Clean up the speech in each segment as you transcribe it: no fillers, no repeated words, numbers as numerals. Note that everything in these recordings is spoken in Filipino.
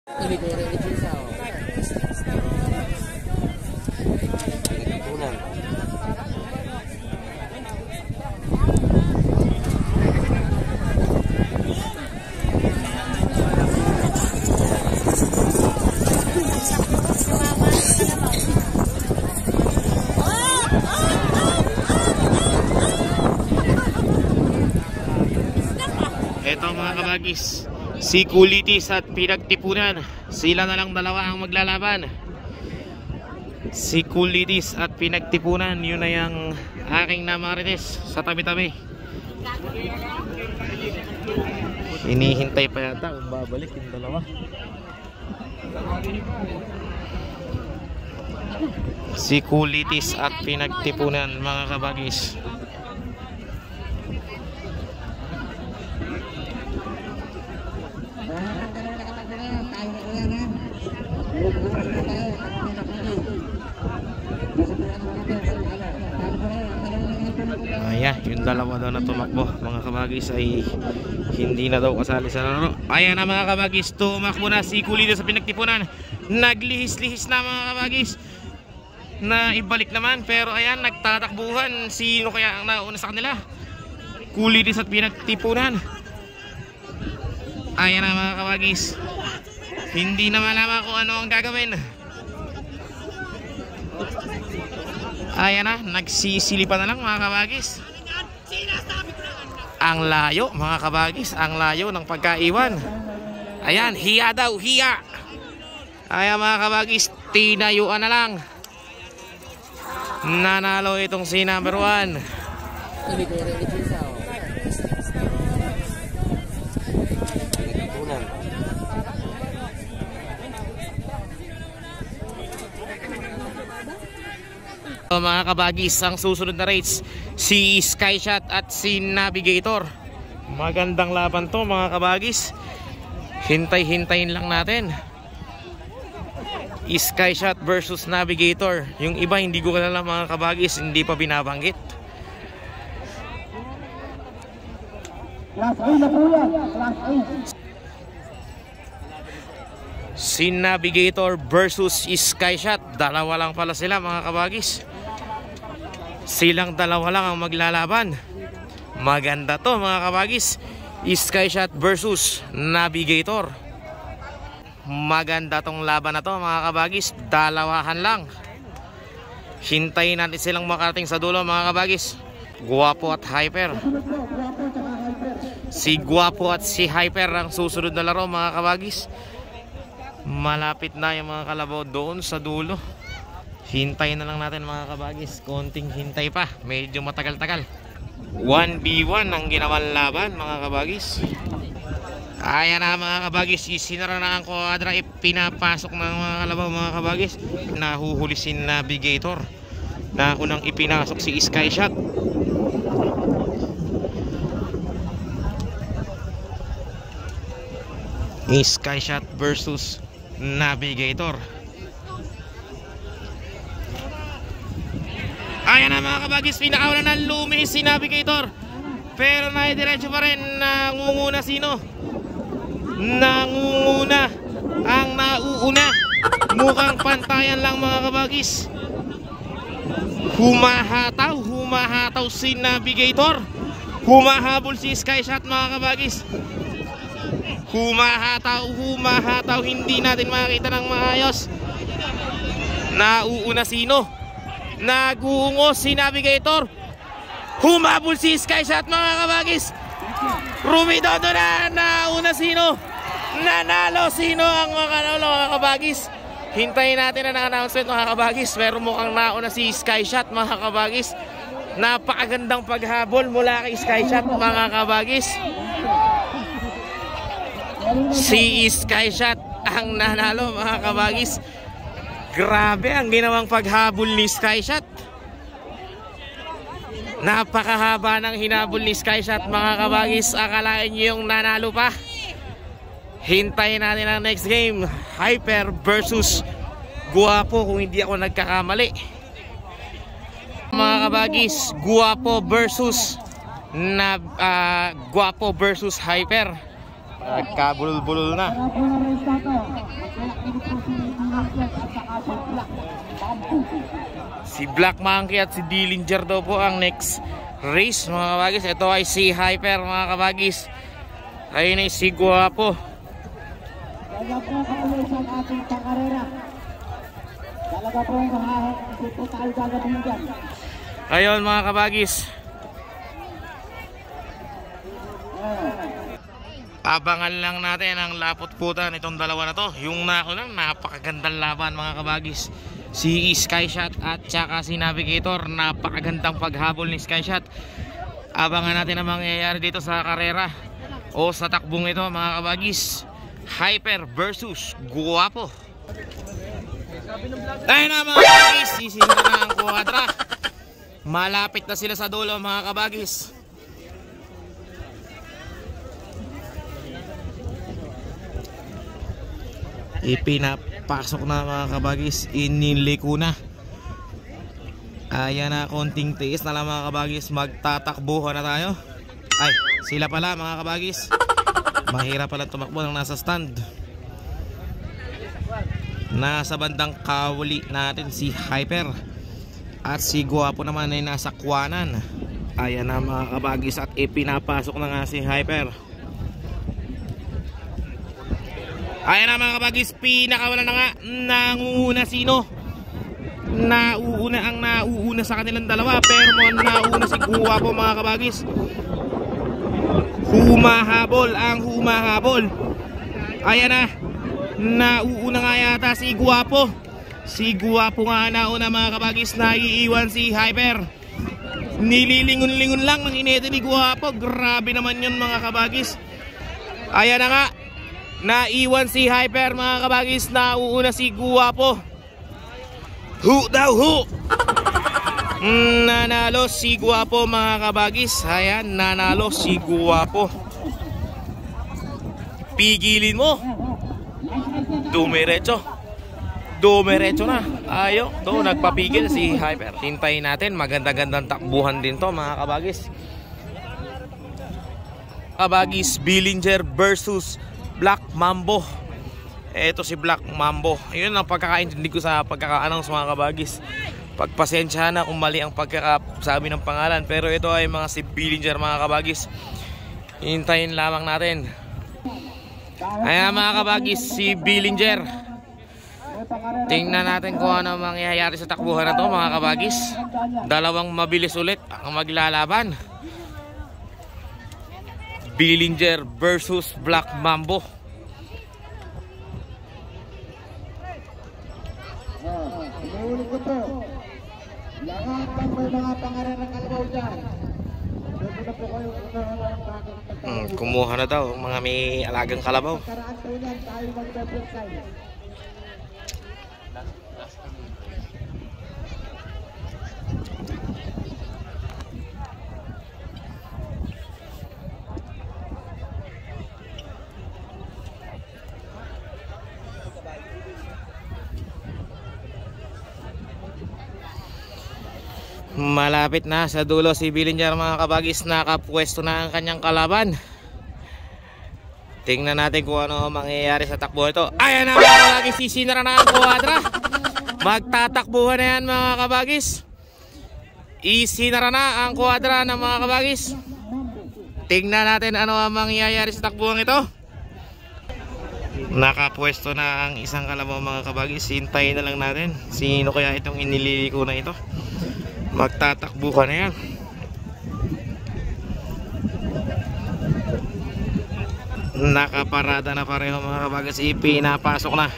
Ito mga kabagis, si Kulitis at Pinagtipunan, sila na lang dalawa ang maglalaban. Si Kulitis at Pinagtipunan, yun na yung aking namarites sa tabi-tabi. Hinihintay pa yata kung babalik yung dalawa. Si Kulitis at Pinagtipunan mga kabagis. Ayan, yung dalawa daw na tumakbo mga kabagis ay hindi na daw kasali sa laro. Ayan na mga kabagis, tumakbo na si Kulitis sa Pinagtipunan. Naglihis-lihis na mga kabagis, na ibalik naman, pero ayan, nagtatakbuhan. Sino kaya ang nauna sa kanila? Kulitis at Pinagtipunan. Ayan na mga kabagis, hindi na malaman kung ano ang gagawin. Ayan na, nagsisilipan na lang mga kabagis. Ang layo mga kabagis, ang layo ng pagkaiwan. Ayan, hiya daw, hiya. Ayan mga kabagis, tinayuan na lang. Nanalo itong si number 1. Mga kabagis, ang susunod na rates, si Skyshot at si Navigator. Magandang laban to mga kabagis. Hintay-hintayin lang natin. Skyshot versus Navigator. Yung iba hindi ko kilala mga kabagis, hindi pa binabanggit. Si Navigator versus Skyshot, dalawa lang pala sila mga kabagis. Silang dalawa lang ang maglalaban. Maganda to mga kabagis, Skyshot versus Navigator. Maganda tong laban na to mga kabagis, dalawahan lang. Hintayin natin silang makarating sa dulo mga kabagis. Guwapo at Hyper. Si Guwapo at si Hyper ang susunod na laro mga kabagis. Malapit na yung mga kalabaw doon sa dulo. Hintayin na lang natin mga kabagis, konting hintay pa, medyo matagal-tagal. 1v1 ang ginawang laban mga kabagis. Ayan na mga kabagis, isinara na ang kuadra, ipinapasok ng mga kalabaw mga kabagis. Nahuhuli si Navigator, na unang ipinasok si Skyshot. Skyshot versus Navigator. Ayan na mga kabagis, pinakauna ng luminis si Navigator, pero naidiretso pa rin. Nangunguna sino? Nangunguna ang nauuna. Mukhang pantayan lang mga kabagis. Humahataw si Navigator. Humahabol si Skyshot mga kabagis. Humahataw, hindi natin makita ng maayos. Nauuna sino? Naguungo si Navigator. Humabol si Skyshot mga kabagis. Rumidodo na. Nauna sino? Nanalo sino ang mga kabagis? Hintayin natin na announcement mga kabagis. Pero mukhang nauna si Skyshot mga kabagis. Napakagandang paghabol mula kay Skyshot mga kabagis. Si Skyshot ang nanalo mga kabagis. Grabe ang ginawang paghabol ni Skyshot. Napakahaba ng hinabol ni Skyshot mga kabagis. Akalain nyo yung nanalo pa. Hintayin natin ang next game, Hyper versus Guwapo, kung hindi ako nagkakamali. Mga kabagis, Guwapo versus Hyper. Nagkabulol-bulol na. Si Black Monkey at si Dillinger daw po ang next race mga kabagis. Ito ay si Hyper mga kabagis. Ayun ay si Guwapo. Kaya po kaulit sa ating pangkarera. Talaga po hindi po tayo gagawin dyan. Ayun mga kabagis. Abangan lang natin ang lapot-putan itong dalawa na to. Yung nakulang napakagandang laban mga kabagis. Si Skyshot at saka si Navigator. Napakagandang paghabol ni Skyshot. Abangan natin ang mangyayari dito sa karera o sa takbong ito mga kabagis. Hyper versus Guwapo. Ayun na mga kabagis, sisimula na ang kuwadra. Malapit na sila sa dulo mga kabagis. Ipinapasok na mga kabagis, iniliko na. Ayan na, konting tiis na lang mga kabagis, magtatakbuhan na tayo. Ay, sila pala mga kabagis. Mahirap pala tumakbo ng nasa stand. Nasa bandang kawali natin si Hyper. At si Guwapo naman ay nasa kuwanan. Ayan na mga kabagis, at ipinapasok na nga si Hyper. Ayan na mga kabagis, pinakawalan na nga. Nanguna sino? Ang nauuna sa kanilang dalawa. Pero mga nauna si Guwapo mga kabagis. Humahabol ang humahabol. Ayan na, nauuna nga yata si Guwapo. Si Guwapo nga nauna mga kabagis. Naiiwan si Hyper. Nililingon-lingon lang ng inete ni Guwapo. Grabe naman yun mga kabagis. Ayan na nga, naiwan si Hyper mga kabagis. Nauuna si Guwapo. Hu daw hu. Nanalo si Guwapo mga kabagis. Ayan, nanalo si Guwapo. Pigilin mo. Dumiretso. Dumiretso na. Ayo, to nagpapigil si Hyper. Hintayin natin, maganda-gandang takbuhan din to mga kabagis. Kabagis, Dillinger versus Black Mambo. Ito si Black Mambo. Ayun ang pagkakaintindi ko sa pagkaka-announce mga kabagis. Pagpasensya na kung mali ang pagkakasabi ng pangalan. Pero ito ay mga si Dillinger mga kabagis. Hintayin lamang natin. Ayan mga kabagis, si Dillinger. Tingnan natin kung ano mangyayari sa takbuhan na to mga kabagis. Dalawang mabilis ulit ang maglalaban. Dillinger versus Black Mambo. Inuulit ko po, lahat ng may mga pangarang kalabaw dyan. Pwede na po kayo Kumuha na daw mga may alagang kalabaw. karaan po yan, tayo mag-presay. Malapit na sa dulo si Dillinger mga kabagis. Nakapwesto na ang kanyang kalaban. Tingnan natin kung ano mangyayari sa takbo ito. Ayan na mga kabagis, sisinara na ang kuwadra. Magtatakbuhan na yan mga kabagis. Isinara na ang kuwadra ng mga kabagis. Tingnan natin ano ang mangyayari sa takbuhan ito. Nakapwesto na ang isang kalabaw mga kabagis. Hintayin na lang natin sino kaya itong iniliko na ito. Magtatakbuhan na yan. Nakaparada na pareho mga kabagis. Ipinapasok na.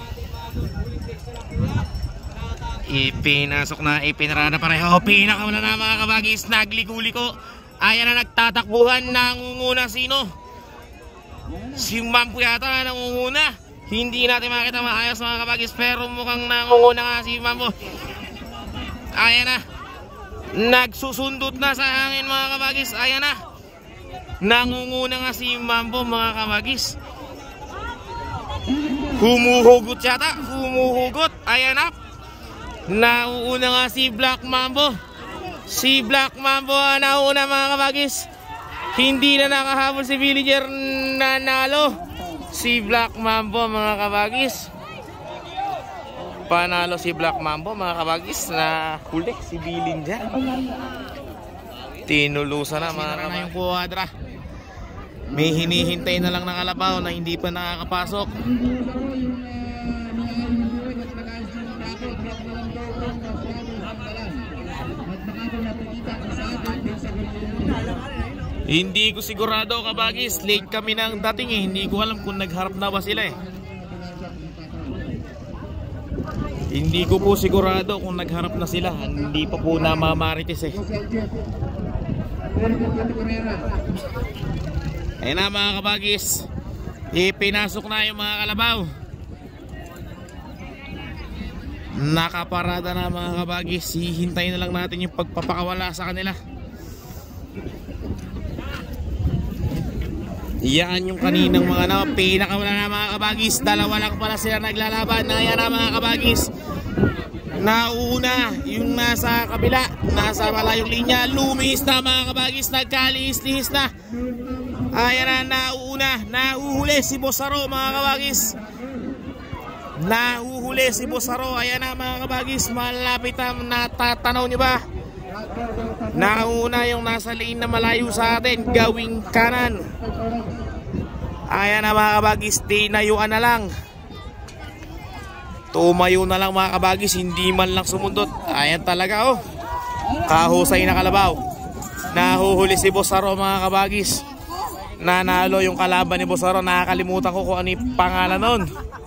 Ipinasok na, ipinarada pareho. Pinakawala na mga kabagis. Nagliko-liko. Ayan na, nagtatakbuhan. Nangunguna sino? Si Mampo yata nangunguna. Hindi natin makita maayos mga kabagis, pero mukhang nangunguna nga si Mampo. Ayan na, nagsusundot na sa hangin mga kabagis. Ayan na, nangunguna nga si Mampo mga kabagis. Humuhugot yata, humuhugot. Ayan na, nauuna nga si Black Mambo. Si Black Mambo nauuna mga kabagis. Hindi na nakahabol si Dillinger. nanalo si Black Mambo mga kabagis. Panalo si Black Mambo mga kabagis na huli si Bilin dyan. Tinulusan na mga kabagis. Yung kuwadra. May hinihintay na lang ng kalabaw na hindi pa nakakapasok. Hindi ko sigurado kabagis, late kami ng dating eh. Hindi ko alam kung nagharap na ba sila eh. Hindi ko po sigurado kung nagharap na sila. Hindi pa po namamarites eh. Ayun na mga kabagis, ipinasok na yung mga kalabaw. Nakaparada na mga kabagis. Hihintayin na lang natin yung pagpapakawala sa kanila. Yan yung kaninang mga pinakawala na mga kabagis. Dalawa lang pala sila naglalaban. Ayan na mga kabagis. Nauna yung nasa kabila, nasa malayong linya. Lumihis na mga kabagis. Nagkalihis-lihis na. Ayan na, nauuna. Nahuhuli si Bosaro mga kabagis. Nahuhuli si Bosaro. Ayan na mga kabagis. Malapit na, natatanaw nyo ba? Nauna yung nasa lane na malayo sa atin, gawing kanan. Ayan na mga kabagis, tinayuan na lang. Tumayo na lang mga kabagis, hindi man lang sumundot. Ayan talaga oh. Kahusay na kalabaw. Nahuhuli si Bosaro mga kabagis. Nanalo yung kalaban ni Bosaro. Nakakalimutan ko kung ano yung pangalan nun.